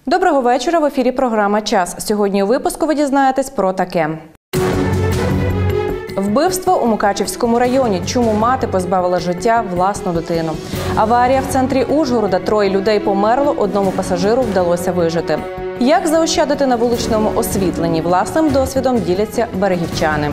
Доброго вечора. В ефірі програма «Час». Сьогодні у випуску ви дізнаєтесь про таке. Вбивство у Мукачівському районі. Чому мати позбавила життя власну дитину? Аварія в центрі Ужгорода. 3 людей померло, 1 пасажиру вдалося вижити. Як заощадити на вуличному освітленні? Власним досвідом діляться берегівчани.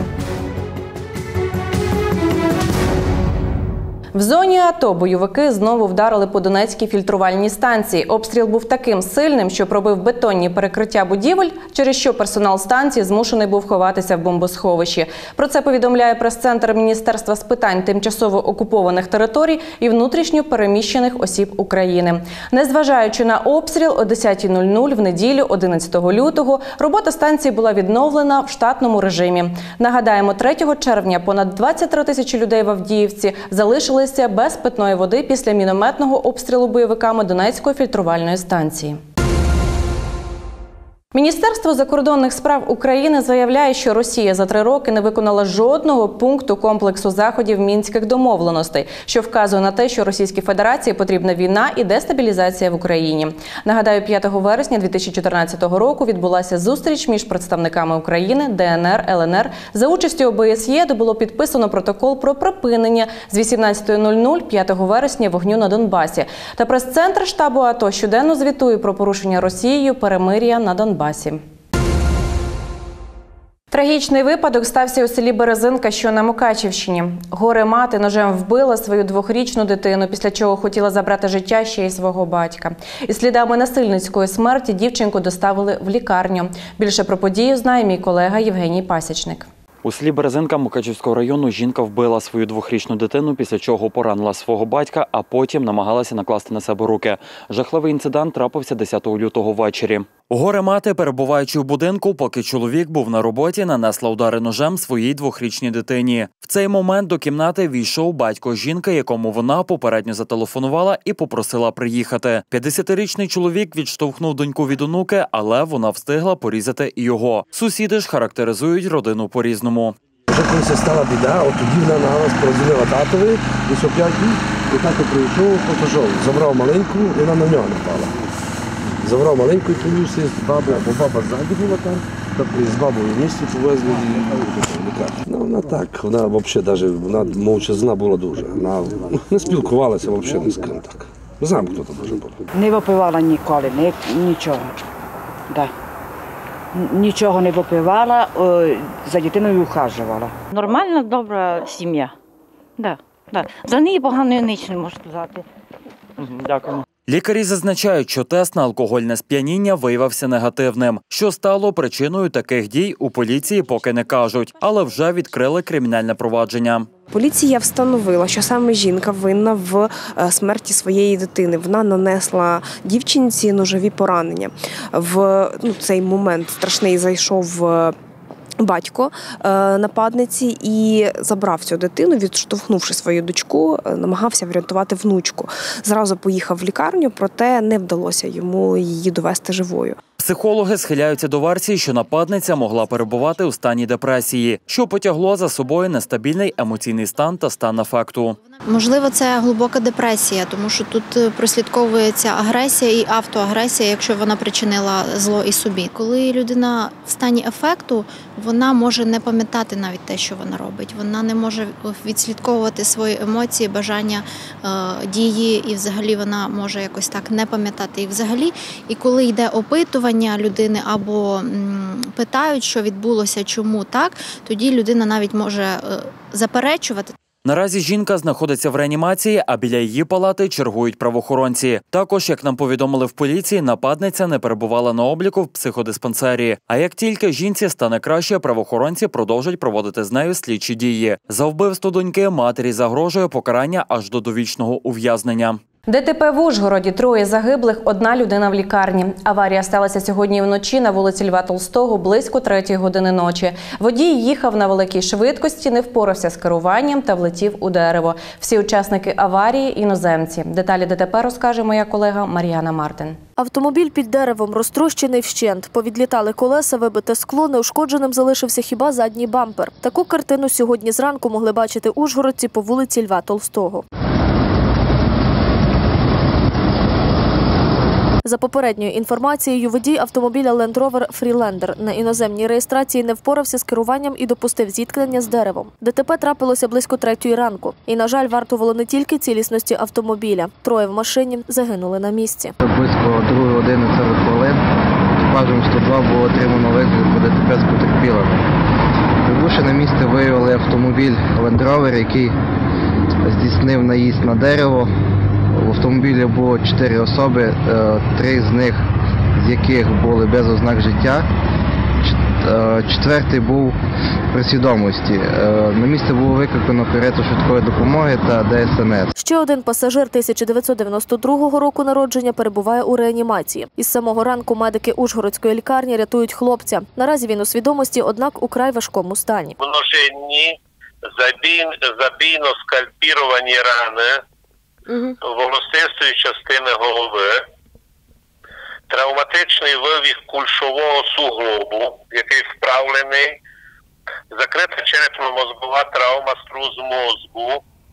В зоні АТО бойовики знову вдарили по Донецькій фільтрувальній станції. Обстріл був таким сильним, що пробив бетонні перекриття будівель, через що персонал станції змушений був ховатися в бомбосховищі. Про це повідомляє прес-центр Міністерства з питань тимчасово окупованих територій і внутрішньо переміщених осіб України. Незважаючи на обстріл, о 10:00 в неділю, 11 лютого, робота станції була відновлена в штатному режимі. Нагадаємо, 3 червня понад 23 тисячі людей в Авдіївці залишилися без питної води після мінометного обстрілу бойовиками Донецької фільтрувальної станції. Міністерство закордонних справ України заявляє, що Росія за 3 роки не виконала жодного пункту комплексу заходів Мінських домовленостей, що вказує на те, що Російській Федерації потрібна війна і дестабілізація в Україні. Нагадаю, 5 вересня 2014 року відбулася зустріч між представниками України, ДНР, ЛНР. За участю ОБСЄ, де було підписано протокол про припинення з 18:00 5 вересня вогню на Донбасі. Та прес-центр штабу АТО щоденно звітує про порушення Росією перемир'я на Донбасі. Трагічний випадок стався у селі Березинка, що на Мукачівщині. Горе-мати ножем вбила свою 2-річну дитину, після чого хотіла забрати життя ще й свого батька. Із слідами насильницької смерті дівчинку доставили в лікарню. Більше про подію знає мій колега Євгеній Пасічник. У селі Березинка Мукачівського району жінка вбила свою 2-річну дитину, після чого поранила свого батька, а потім намагалася накласти на себе руки. Жахливий інцидент трапився 10 лютого ввечері. Горе-мати, перебуваючи в будинку, поки чоловік був на роботі, нанесла удари ножем своїй 2-річній дитині. В цей момент до кімнати війшов батько жінки, якому вона попередньо зателефонувала і попросила приїхати. 50-річний чоловік відштовхнув доньку від онуки, але вона встигла порізати і його. Сусіди ж характеризують родину по-різному. Вже коли стала біда, от тоді вона на нас позвонила татові, десь о 5 і тато прийшов, потожов, забрав маленьку, і вона на нього напала. Забрав маленьку і привівся з бабою, бо баба ззаді була там, з бабою в місті повезли її в лікарню. Ну, вона так, вона взагалі, вона мовчазна була дуже. Вона не спілкувалася взагалі ні з ким так. Замкнута дуже була. Не випивала ніколи, нічого. Да. Нічого не випивала, за дитиною ухажувала. Нормальна, добра сім'я. Да. За неї поганої ніч не можу сказати. Дякую. Лікарі зазначають, що тест на алкогольне сп'яніння виявився негативним. Що стало причиною таких дій, у поліції поки не кажуть, але вже відкрили кримінальне провадження. Поліція встановила, що саме жінка винна в смерті своєї дитини. Вона нанесла дівчинці ножові поранення. В цей момент страшний зайшов батько нападниці і забрав цю дитину, відштовхнувши свою дочку, намагався врятувати внучку. Зразу поїхав в лікарню, проте не вдалося йому її довести живою. Психологи схиляються до версії, що нападниця могла перебувати у стані депресії, що потягло за собою нестабільний емоційний стан та стан афекту. Можливо, це глибока депресія, тому що тут прослідковується агресія і автоагресія, якщо вона причинила зло і собі. Коли людина в стані афекту, вона може не пам'ятати навіть те, що вона робить. Вона не може відслідковувати свої емоції, бажання, дії, і взагалі вона може якось так не пам'ятати їх взагалі. І коли йде опитування людини або питають, що відбулося, чому так, тоді людина навіть може заперечувати. Наразі жінка знаходиться в реанімації, а біля її палати чергують правоохоронці. Також, як нам повідомили в поліції, нападниця не перебувала на обліку в психодиспансері. А як тільки жінці стане краще, правоохоронці продовжать проводити з нею слідчі дії. За вбивство доньки матері загрожує покарання аж до довічного ув'язнення. ДТП в Ужгороді. 3 загиблих, 1 людина в лікарні. Аварія сталася сьогодні вночі на вулиці Льва Толстого близько 3 години ночі. Водій їхав на великій швидкості, не впорався з керуванням та влетів у дерево. Всі учасники аварії – іноземці. Деталі ДТП розкаже моя колега Мар'яна Мартин. Автомобіль під деревом розтрощений вщент. Повідлітали колеса, вибите скло, неушкодженим залишився хіба задній бампер. Таку картину сьогодні зранку могли бачити ужгородці по вулиці Льва Толстого. За попередньою інформацією, водій автомобіля Land Rover Freelander на іноземній реєстрації не впорався з керуванням і допустив зіткнення з деревом. ДТП трапилося близько 3-ї ранку. І, на жаль, вартувало не тільки цілісності автомобіля. 3 в машині загинули на місці. Близько 2 години 40 хвилин екіпажем 102 було отримано виклик про ДТП з потерпілими. Прибувши на місце, виявили автомобіль Land Rover, який здійснив наїзд на дерево. В автомобілі було 4 особи, 3 з них, з яких були без ознак життя. 4-й був при свідомості. На місце було викликано карету швидкої допомоги та ДСНС. Ще один пасажир 1992 року народження перебуває у реанімації. Із самого ранку медики Ужгородської лікарні рятують хлопця. Наразі він у свідомості, однак у край важкому стані. Множинні забійно скальпіровані рани волосистої частини голови, травматичний вивих кульшового суглобу, який вправлений, закрита черепно-мозгова травма струс мозку,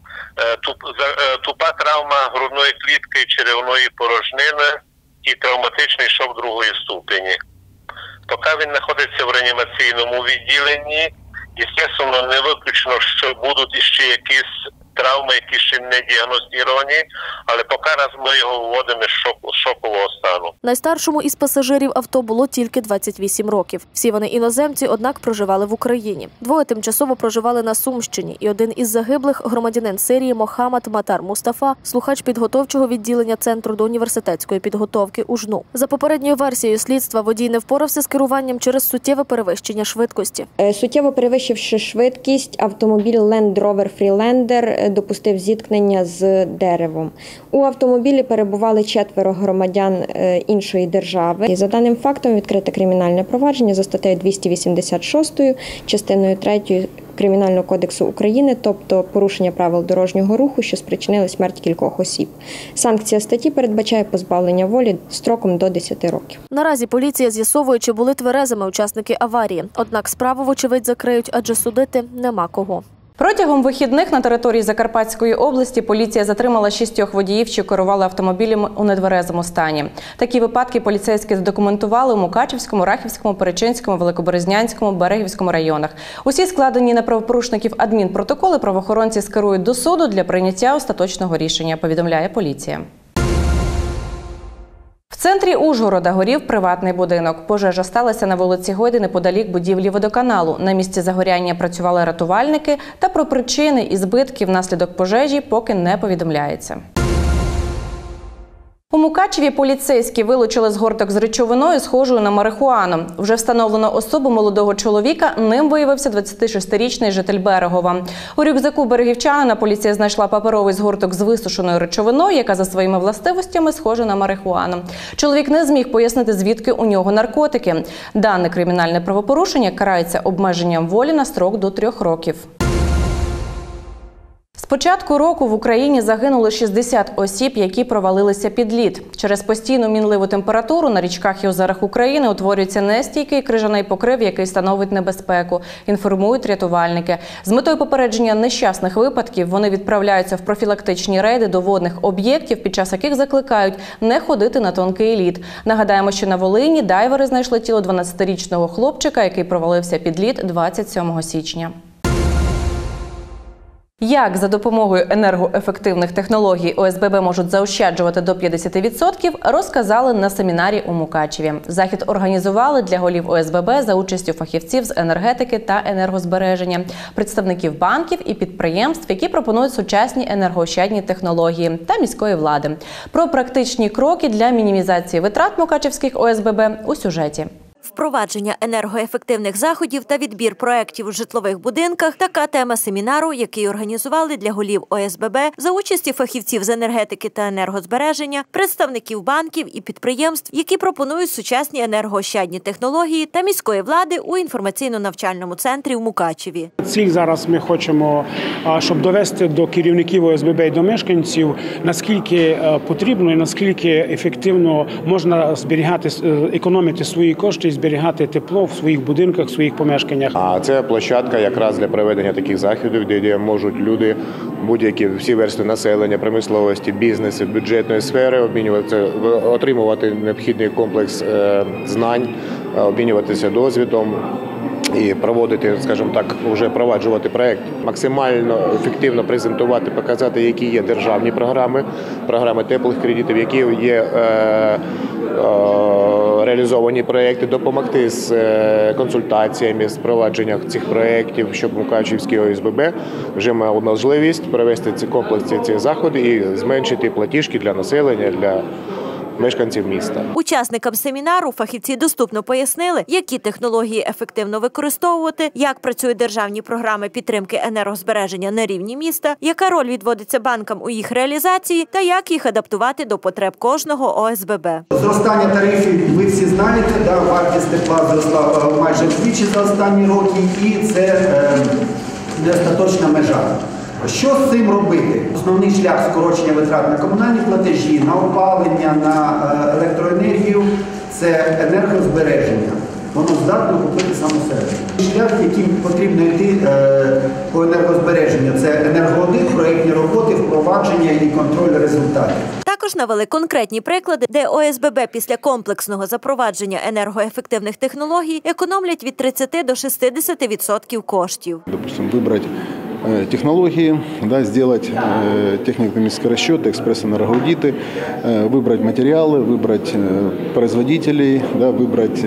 тупа травма грудної клітки і черевної порожнини і травматичний шок 2-ї ступені. Поки він знаходиться в реанімаційному відділенні, звісно, не виключно, що будуть ще якісь травми, які ще не діагностовані, але поки ми його вводимо з шокового стану. Найстаршому із пасажирів авто було тільки 28 років. Всі вони іноземці, однак проживали в Україні. 2 тимчасово проживали на Сумщині, і один із загиблих – громадянин Сирії Мохаммад Матар Мустафа, слухач підготовчого відділення Центру до університетської підготовки УЖНУ. За попередньою версією слідства, водій не впорався з керуванням через суттєве перевищення швидкості. Суттєво перевищивши швидкість, автомобіль Land Rover Freelander допустив зіткнення з деревом. У автомобілі перебували 4 громадян іншої держави. І за даним фактом відкрите кримінальне провадження за статтею 286, частиною 3 Кримінального кодексу України, тобто порушення правил дорожнього руху, що спричинили смерть кількох осіб. Санкція статті передбачає позбавлення волі строком до 10 років. Наразі поліція з'ясовує, чи були тверезими учасники аварії. Однак справу, вочевидь, закриють, адже судити нема кого. Протягом вихідних на території Закарпатської області поліція затримала 6 водіїв, що керували автомобілем у нетверезому стані. Такі випадки поліцейські задокументували у Мукачівському, Рахівському, Перечинському, Великоберезнянському, Берегівському районах. Усі складені на правопорушників адмінпротоколи правоохоронці скерують до суду для прийняття остаточного рішення, повідомляє поліція. В центрі Ужгорода горів приватний будинок. Пожежа сталася на вулиці Гойди неподалік будівлі водоканалу. На місці загоряння працювали рятувальники, та про причини і збитки внаслідок пожежі поки не повідомляється. У Мукачеві поліцейські вилучили згорток з речовиною, схожою на марихуану. Вже встановлено особу молодого чоловіка, ним виявився 26-річний житель Берегова. У рюкзаку берегівчанина поліція знайшла паперовий згорток з висушеною речовиною, яка за своїми властивостями схожа на марихуану. Чоловік не зміг пояснити, звідки у нього наркотики. Дане кримінальне правопорушення карається обмеженням волі на строк до 3 років. З початку року в Україні загинули 60 осіб, які провалилися під лід. Через постійну мінливу температуру на річках і озерах України утворюється нестійкий крижаний покрив, який становить небезпеку, інформують рятувальники. З метою попередження нещасних випадків вони відправляються в профілактичні рейди до водних об'єктів, під час яких закликають не ходити на тонкий лід. Нагадаємо, що на Волині дайвери знайшли тіло 12-річного хлопчика, який провалився під лід 27 січня. Як за допомогою енергоефективних технологій ОСББ можуть заощаджувати до 50%, розказали на семінарі у Мукачеві. Захід організували для голів ОСББ за участю фахівців з енергетики та енергозбереження, представників банків і підприємств, які пропонують сучасні енергоощадні технології, та міської влади. Про практичні кроки для мінімізації витрат мукачевських ОСББ у сюжеті. Впровадження енергоефективних заходів та відбір проєктів у житлових будинках – така тема семінару, який організували для голів ОСББ за участі фахівців з енергетики та енергозбереження, представників банків і підприємств, які пропонують сучасні енергоощадні технології, та міської влади у інформаційно-навчальному центрі в Мукачеві. Ціль зараз ми хочемо, щоб довести до керівників ОСББ і до мешканців, наскільки потрібно і наскільки ефективно можна зберігати, економити свої кошти, зберігати тепло в своїх будинках, в своїх помешканнях. А це площадка якраз для проведення таких заходів, де можуть люди, будь-які всі верстви населення, промисловості, бізнесу, бюджетної сфери обмінюватися, отримувати необхідний комплекс знань, обмінюватися досвідом і проводити, скажімо так, вже впроваджувати проєкт, максимально ефективно презентувати, показати, які є державні програми теплих кредитів, які є реалізовані проєкти, допомогти з консультаціями, з впровадженням цих проєктів, щоб Мукачівський ОСББ вже мав можливість провести ці комплексі, ці заходи і зменшити платіжки для населення, для мешканців міста. Учасникам семінару фахівці доступно пояснили, які технології ефективно використовувати, як працюють державні програми підтримки енергозбереження на рівні міста, яка роль відводиться банкам у їх реалізації та як їх адаптувати до потреб кожного ОСББ. Зростання тарифів, ви всі знаєте, вартість тепла зросла майже вдвічі за останні роки, і це не остаточна межа. Що з цим робити? Основний шлях скорочення витрат на комунальні платежі, на опалення, на електроенергію – це енергозбереження. Воно здатно купити само себе. Шлях, яким потрібно йти по енергозбереженню – це енергоаудит, проєктні роботи, впровадження і контроль результатів. Також навели конкретні приклади, де ОСББ після комплексного запровадження енергоефективних технологій економлять від 30 до 60% коштів. Допустим, вибрати технологии, сделать технико-экономический расчет, экспресс-энергоаудиты, выбрать материалы, выбрать производителей, выбрать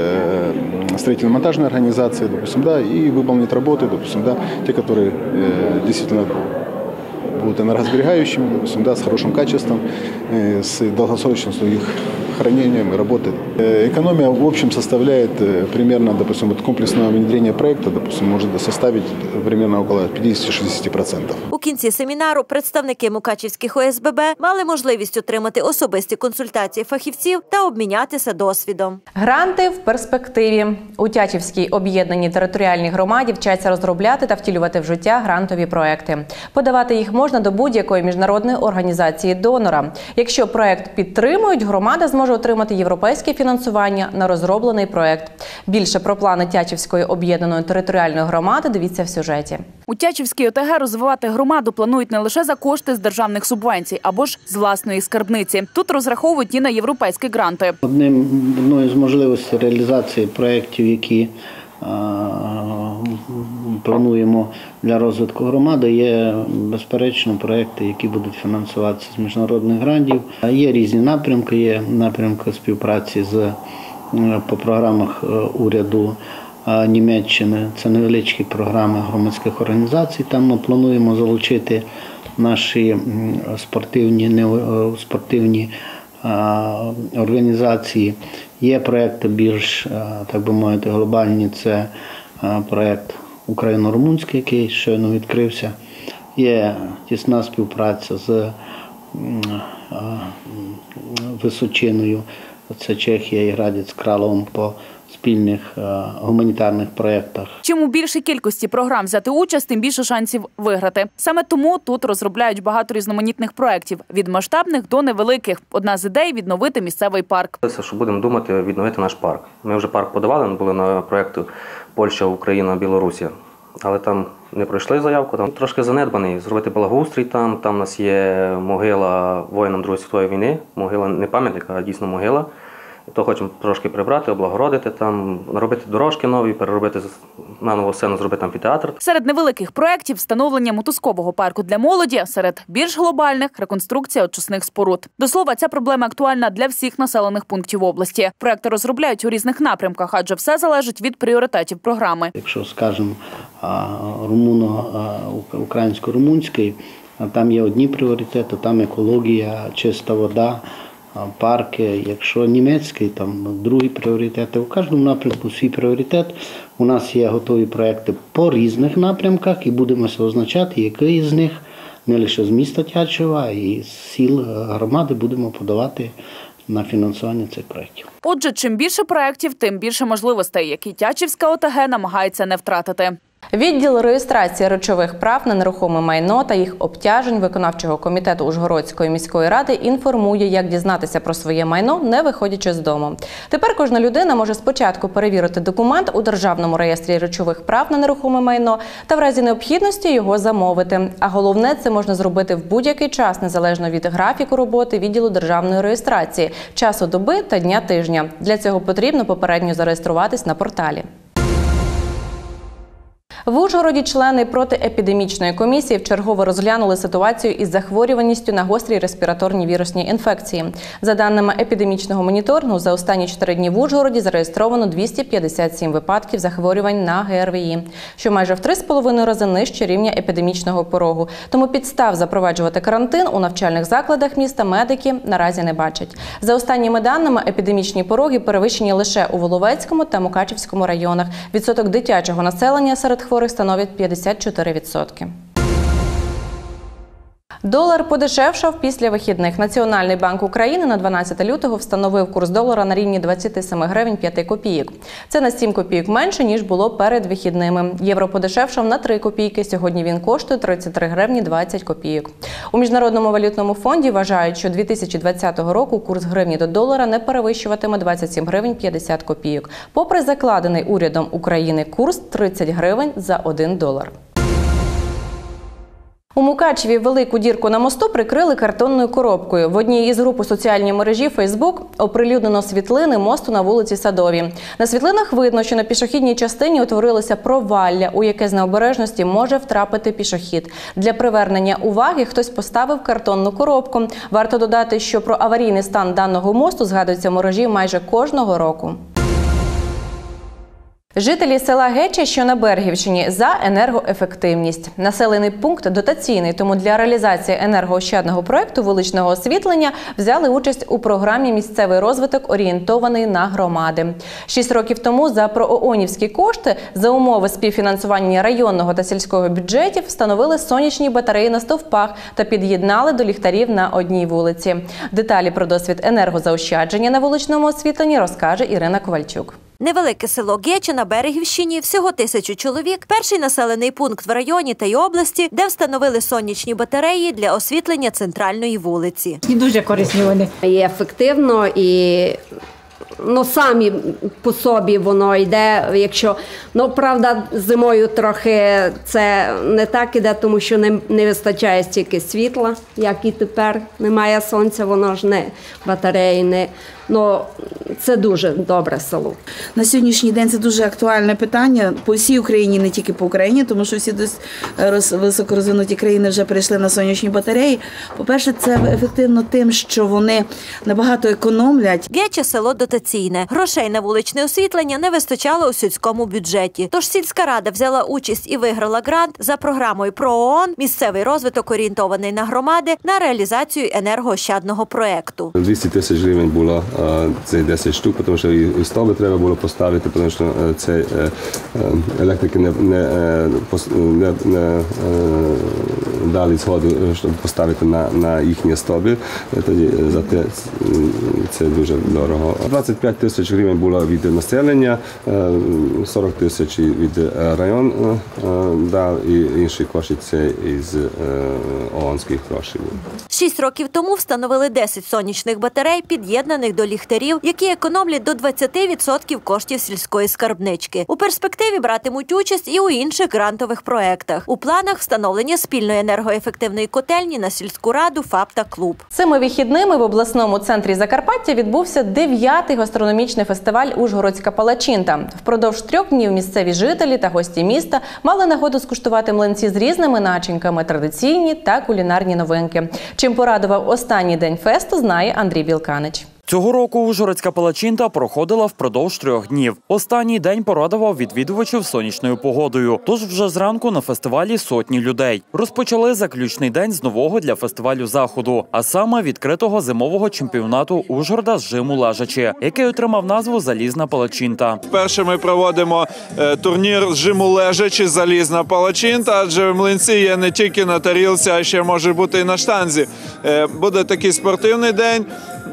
строительно-монтажные организации, допустим, и выполнить работы, допустим, те, которые действительно будут энергосберегающими, допустим, с хорошим качеством, с долгосрочностью их хранением и работы. Экономия в общем составляет примерно, допустим, от комплексного внедрения проекта, допустим, может составить примерно около 50-60%. У кінці семінару представники мукачівських ОСББ мали можливість отримати особисті консультації фахівців та обмінятися досвідом. Гранти в перспективі. У Тячівській об'єднаній територіальній громаді вчаться розробляти та втілювати в життя грантові проекти. Подавати їх можна до будь-якої міжнародної організації-донора. Якщо проект підтримують, громада зможе отримати європейське фінансування на розроблений проект. Більше про плани Тячівської об'єднаної територіальної громади дивіться в сюжеті. У Тячівській ОТГ розвивати громаду планують не лише за кошти з державних субвенцій, або ж з власної скарбниці. Тут розраховують і на європейські гранти. Одною з можливостей реалізації проєктів, які плануємо для розвитку громади, є, безперечно, проєкти, які будуть фінансуватися з міжнародних грантів. Є різні напрямки, є напрямки співпраці по програмах уряду Німеччини. Це невеличкі програми громадських організацій. Там ми плануємо залучити наші спортивні організації. Є проєкти більш, так би мовити, глобальні. Це проєкт україно-румунський, який щойно відкрився. Є тісна співпраця з Височиною, це Чехія і Градець Кралом по спільних гуманітарних проєктах. Чим у більшій кількості програм взяти участь, тим більше шансів виграти. Саме тому тут розробляють багато різноманітних проєктів – від масштабних до невеликих. Одна з ідей – відновити місцевий парк. Що будемо думати відновити наш парк. Ми вже парк подавали, були на проєкти Польща, Україна, Білорусія. Але там не пройшли заявку, там трошки занедбаний. Зробити благоустрій там у нас є могила воїнам Другої світової війни. Могила не пам'ятник, а дійсно могила. То хочемо трошки прибрати, облагородити там, робити дорожки нові, переробити наново сцену, зробити амфітеатр. Серед невеликих проєктів – встановлення мотузкового парку для молоді, серед більш глобальних – реконструкція очисних споруд. До слова, ця проблема актуальна для всіх населених пунктів області. Проєкти розробляють у різних напрямках, адже все залежить від пріоритетів програми. Якщо, скажімо, українсько-румунський, там є одні пріоритети, там екологія, чиста вода, парки. Якщо німецький, там другі пріоритети. У кожному напрямку свій пріоритет. У нас є готові проекти по різних напрямках і будемо означати, який з них не лише з міста Тячева, і з сіл громади будемо подавати на фінансування цих проєктів. Отже, чим більше проєктів, тим більше можливостей, які Тячівська ОТГ намагається не втратити. Відділ реєстрації речових прав на нерухоме майно та їх обтяжень виконавчого комітету Ужгородської міської ради інформує, як дізнатися про своє майно, не виходячи з дому. Тепер кожна людина може спочатку перевірити документ у Державному реєстрі речових прав на нерухоме майно та в разі необхідності його замовити. А головне, це можна зробити в будь-який час, незалежно від графіку роботи відділу державної реєстрації, часу доби та дня тижня. Для цього потрібно попередньо зареєструватись на порталі. В Ужгороді члени протиепідемічної комісії вчергове розглянули ситуацію із захворюваністю на гострі респіраторні вірусні інфекції. За даними епідемічного моніторингу, за останні 4 дні в Ужгороді зареєстровано 257 випадків захворювань на ГРВІ, що майже в 3,5 рази нижче рівня епідемічного порогу. Тому підстав запроваджувати карантин у навчальних закладах міста медики наразі не бачать. За останніми даними, епідемічні пороги перевищені лише у Воловецькому та Мукачівському районах. Відсоток дитячого населення серед хворих становить 54%. Долар подешевшав після вихідних. Національний банк України на 12 лютого встановив курс долара на рівні 27 гривень 5 копійок. Це на 7 копійок менше, ніж було перед вихідними. Євро подешевшав на 3 копійки. Сьогодні він коштує 33 гривні 20 копійок. У Міжнародному валютному фонді вважають, що 2020 року курс гривні до долара не перевищуватиме 27 гривень 50 копійок. Попри закладений урядом України курс 30 гривень за 1 долар. У Мукачеві велику дірку на мосту прикрили картонною коробкою. В одній із груп у соціальній мережі Facebook оприлюднено світлини мосту на вулиці Садовій. На світлинах видно, що на пішохідній частині утворилося провалля, у яке з необережності може втрапити пішохід. Для привернення уваги хтось поставив картонну коробку. Варто додати, що про аварійний стан даного мосту згадується в мережі майже кожного року. Жителі села Геча, що на Бергівщині, за енергоефективність. Населений пункт дотаційний, тому для реалізації енергоощадного проєкту вуличного освітлення взяли участь у програмі «Місцевий розвиток, орієнтований на громади». 6 років тому за прооонівські кошти за умови співфінансування районного та сільського бюджетів встановили сонячні батареї на стовпах та під'єднали до ліхтарів на одній вулиці. Деталі про досвід енергозаощадження на вуличному освітленні розкаже Ірина Ковальчук. Невелике село Геча на Берегівщині, всього 1000 чоловік, перший населений пункт в районі та й області, де встановили сонячні батареї для освітлення центральної вулиці. І дуже корисні вони. І ефективно, і самі по собі воно йде, якщо, правда, зимою трохи це не так іде, тому що не вистачає стільки світла, як і тепер. Немає сонця, воно ж не батареї, не. Це дуже добре село. На сьогоднішній день це дуже актуальне питання по всій Україні, не тільки по Україні, тому що всі високорозвинуті країни вже перейшли на сонячні батареї. По-перше, це ефективно тим, що вони набагато економлять. Геча – село дотаційне. Грошей на вуличне освітлення не вистачало у сільському бюджеті. Тож сільська рада взяла участь і виграла грант за програмою ПРООН «Місцевий розвиток, орієнтований на громади» на реалізацію енергоощадного проєкту. 200 тисяч гривень було це 10 штук, тому що і стовби треба було поставити, тому що це електрики не дали згоду, щоб поставити на їхні стовби. Тоді за це дуже дорого. 25 тисяч гривень було від населення, 40 тисяч від району дав, і інші кошти це із ООНських грошей. 6 років тому встановили 10 сонячних батарей, під'єднаних до ліхтарів, які економлять до 20% коштів сільської скарбнички. У перспективі братимуть участь і у інших грантових проєктах. У планах встановлення спільної енергоефективної котельні на сільську раду, ФАП та клуб. Цими вихідними в обласному центрі Закарпаття відбувся 9-й гастрономічний фестиваль «Ужгородська палачинта». Впродовж 3 днів місцеві жителі та гості міста мали нагоду скуштувати млинці з різними начинками, традиційні та кулінарні новинки. Чим порадував останній день фесту, знає Андрій Білканич. Цього року Ужгородська палачинта проходила впродовж 3 днів. Останній день порадував відвідувачів сонячною погодою. Тож вже зранку на фестивалі сотні людей. Розпочали заключний день з нового для фестивалю заходу, а саме відкритого зимового чемпіонату Ужгорода з жиму лежачі, який отримав назву «Залізна палачинта». Вперше ми проводимо турнір з жиму лежачі «Залізна палачинта», адже млинці є не тільки на тарілці, а ще може бути і на штанзі. Буде такий спортивний день.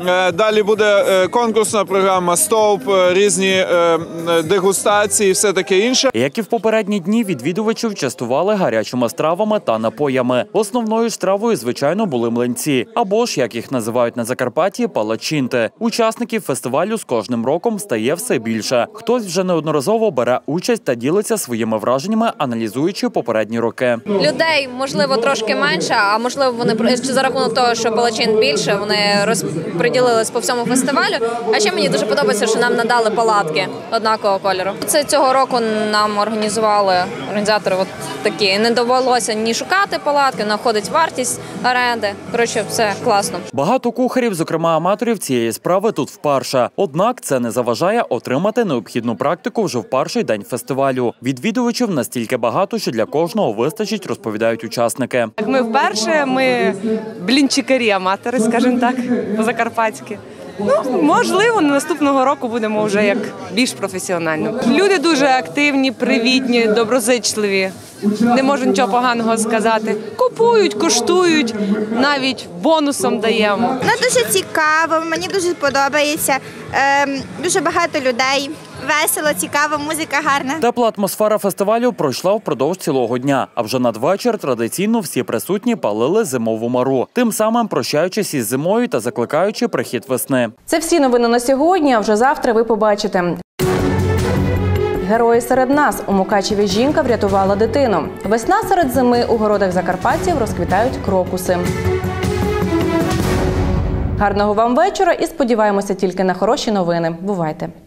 Далі буде конкурсна програма, стовп, різні дегустації і все таке інше. Як і в попередні дні, відвідувачів частували гарячими стравами та напоями. Основною стравою, звичайно, були млинці, або ж, як їх називають на Закарпатті, палачинти. Учасників фестивалю з кожним роком стає все більше. Хтось вже неодноразово бере участь та ділиться своїми враженнями, аналізуючи попередні роки. Людей, можливо, трошки менше, а можливо, вони за рахунок того, що палачин більше, вони розподілились по всьому фестивалю. А ще мені дуже подобається, що нам надали палатки однакового кольору. Це цього року нам організатори такі. Не довелося ні шукати палатки, находить вартість оренди. Коротше, все класно. Багато кухарів, зокрема аматорів цієї справи, тут вперше. Однак це не заважає отримати необхідну практику вже в перший день фестивалю. Відвідувачів настільки багато, що для кожного вистачить, розповідають учасники. Ми вперше, ми блінчикарі-аматори, скажімо так, по-закарпатськи. Можливо, наступного року будемо вже як більш професіонально. Люди дуже активні, привітні, доброзичливі. Не можу нічого поганого сказати. Купують, коштують, навіть бонусом даємо. Дуже цікаво, мені дуже подобається. Дуже багато людей. Весело, цікаво, музика гарна. Тепла атмосфера фестивалю пройшла впродовж цілого дня. А вже надвечір традиційно всі присутні палили зимову мару. Тим самим прощаючись із зимою та закликаючи прихід весни. Це всі новини на сьогодні, а вже завтра ви побачите. Герої серед нас. У Мукачеві жінка врятувала дитину. Весна серед зими. У городах закарпатців розквітають крокуси. Гарного вам вечора і сподіваємося тільки на хороші новини. Бувайте!